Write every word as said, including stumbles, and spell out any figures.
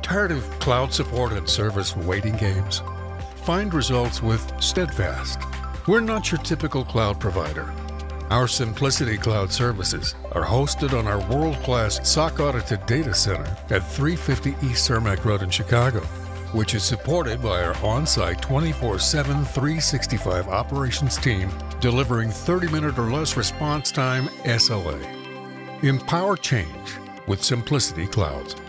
Tired of cloud support and service waiting games? Find results with Steadfast. We're not your typical cloud provider. Our Simplicity Cloud services are hosted on our world-class S O C-audited data center at three fifty East Cermak Road in Chicago, which is supported by our on-site twenty-four seven, three sixty-five operations team delivering thirty minute or less response time S L A. Empower change with Simplicity Clouds.